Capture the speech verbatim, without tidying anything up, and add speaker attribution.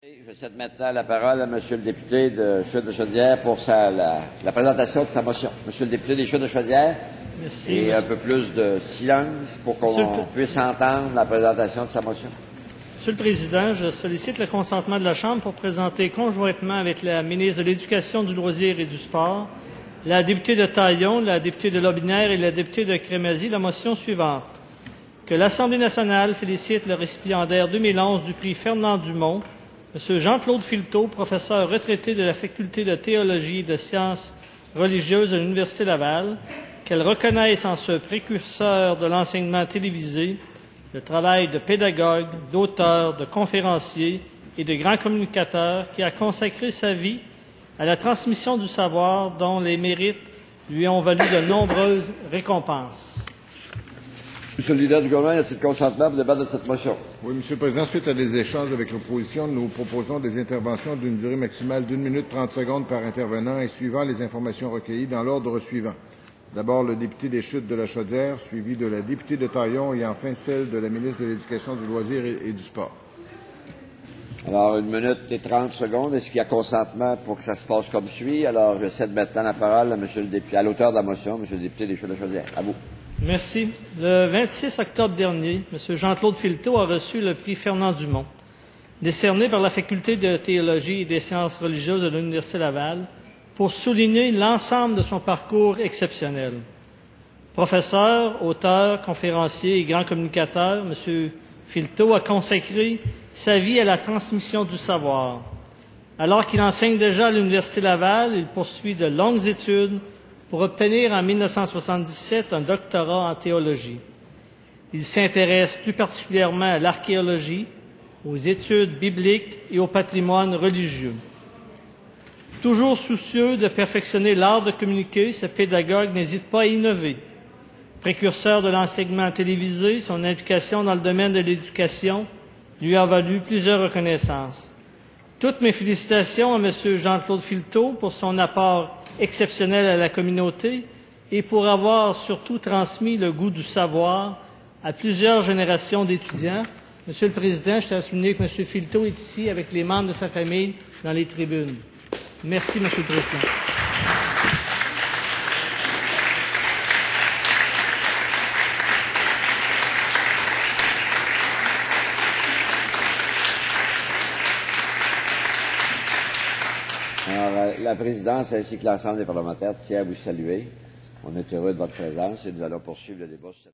Speaker 1: Je cède maintenant la parole à Monsieur le député de Chutes-de-Chaudière pour sa, la, la présentation de sa motion. Monsieur le député des Chutes-de-Chaudière.
Speaker 2: Merci.
Speaker 1: Et
Speaker 2: monsieur.
Speaker 1: un peu plus de silence pour qu'on
Speaker 2: Monsieur
Speaker 1: puisse entendre la présentation de sa motion.
Speaker 2: Monsieur le Président, je sollicite le consentement de la Chambre pour présenter conjointement avec la ministre de l'Éducation, du Loisir et du Sport, la députée de Taillon, la députée de Lobinière et la députée de Crémazie la motion suivante. Que l'Assemblée nationale félicite le récipiendaire deux mille onze du prix Fernand Dumont, M. Jean-Claude Filteau, professeur retraité de la Faculté de théologie et de sciences religieuses de l'Université Laval, qu'elle reconnaisse en ce précurseur de l'enseignement télévisé le travail de pédagogue, d'auteur, de conférencier et de grand communicateur qui a consacré sa vie à la transmission du savoir dont les mérites lui ont valu de nombreuses récompenses.
Speaker 1: Monsieur le leader du gouvernement, y a-t-il consentement pour débattre de cette motion?
Speaker 3: Oui, Monsieur le Président, suite à des échanges avec l'opposition, nous proposons des interventions d'une durée maximale d'une minute trente secondes par intervenant et suivant les informations recueillies dans l'ordre suivant. D'abord, le député des Chutes de la Chaudière, suivi de la députée de Taillon et enfin celle de la ministre de l'Éducation, du Loisir et, et du Sport.
Speaker 1: Alors, une minute et trente secondes. Est-ce qu'il y a consentement pour que ça se passe comme suit? Alors, je cède maintenant la parole à, monsieur le député, à l'auteur de la motion, Monsieur le député des Chutes de la Chaudière. À vous.
Speaker 2: Merci. Le vingt-six octobre dernier, M. Jean-Claude Filteau a reçu le prix Fernand Dumont, décerné par la Faculté de théologie et des sciences religieuses de l'Université Laval, pour souligner l'ensemble de son parcours exceptionnel. Professeur, auteur, conférencier et grand communicateur, M. Filteau a consacré sa vie à la transmission du savoir. Alors qu'il enseigne déjà à l'Université Laval, il poursuit de longues études pour obtenir en mille neuf cent soixante-dix-sept un doctorat en théologie. Il s'intéresse plus particulièrement à l'archéologie, aux études bibliques et au patrimoine religieux. Toujours soucieux de perfectionner l'art de communiquer, ce pédagogue n'hésite pas à innover. Précurseur de l'enseignement télévisé, son implication dans le domaine de l'éducation lui a valu plusieurs reconnaissances. Toutes mes félicitations à M. Jean-Claude Filteau pour son apport exceptionnel à la communauté et pour avoir surtout transmis le goût du savoir à plusieurs générations d'étudiants. Monsieur le Président, je tiens à souligner que M. Filteau est ici avec les membres de sa famille dans les tribunes. Merci, Monsieur le Président.
Speaker 1: Alors, euh, la présidence ainsi que l'ensemble des parlementaires tient à vous saluer. On est heureux de votre présence et nous allons poursuivre le débat sur cette